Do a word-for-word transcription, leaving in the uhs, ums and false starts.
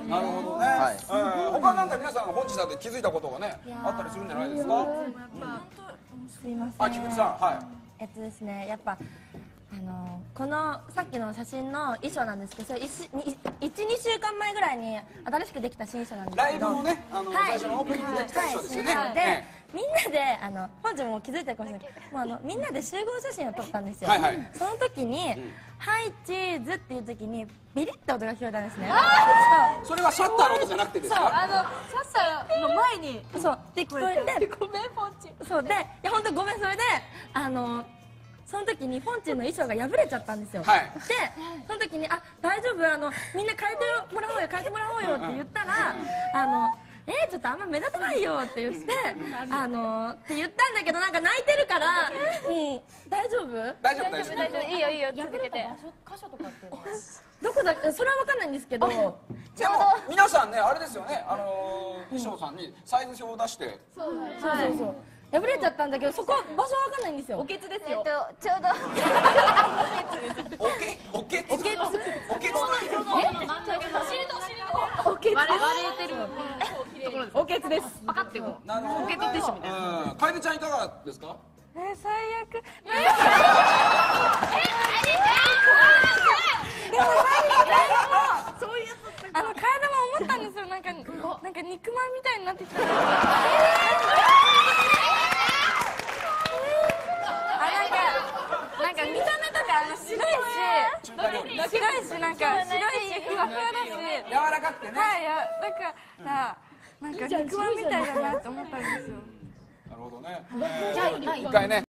なるほどね。他なんか皆さん本日だって気づいたことがねあったりするんじゃないですか。 すいません。 あ、菊池さん、はい。 えっとですね、やっぱあのこのさっきの写真の衣装なんですけど、それいち、にしゅうかんまえぐらいに新しくできた新衣装なんですけど、 ライブのね、あの最初のオープニングで来た衣装ですよね。 で、みんなであの本日も気づいてるかもしれないけど、もうあのみんなで集合写真を撮ったんですよ。その時にはいチーズっていう時にビリッと音が聞こえたんですね。 それはシャッターの音じゃなくてですか。 あのシャッターの前にそうで聞こえて、 ごめんポンチ。 そうで、いや本当ごめん、それであの。その時にフォンチンの衣装が破れちゃったんですよ。 はい、 でその時に「あ大丈夫、あのみんな変えてもらおうよ変えてもらおうよ」って言ったら「あのえー、ちょっとあんま目立たないよ」って言ってあのって言ったんだけど、なんか泣いてるから「うん大丈夫大丈夫大丈夫大丈夫、いいよいいよ続けて。 箇所とかってどこだ、それは分かんないんですけど、 でも皆さんねあれですよね、あの衣装さんにサイズ表を出して、 そうそうそう、破れちゃったんだけど、そこ場所わかんないんですよ。 おけつですよ。 えっとちょうどおけおけつおけつおけつおけつ割れてるところです。おけつです。パカってこう。 なるほど。 おけつティッシュみたいな。 かえでちゃんいかがですか。 えー、最悪。えでもそういうあの、替え玉思ったんですよ。なんかなんか肉まんみたいになってきた。なんか見た目とかあの白いし、白いし、なんか白いし、ふわふわだし、 柔らかくてね。 はい、だからなんか肉まんみたいだなって思ったんですよ。 なるほどね。一回ね。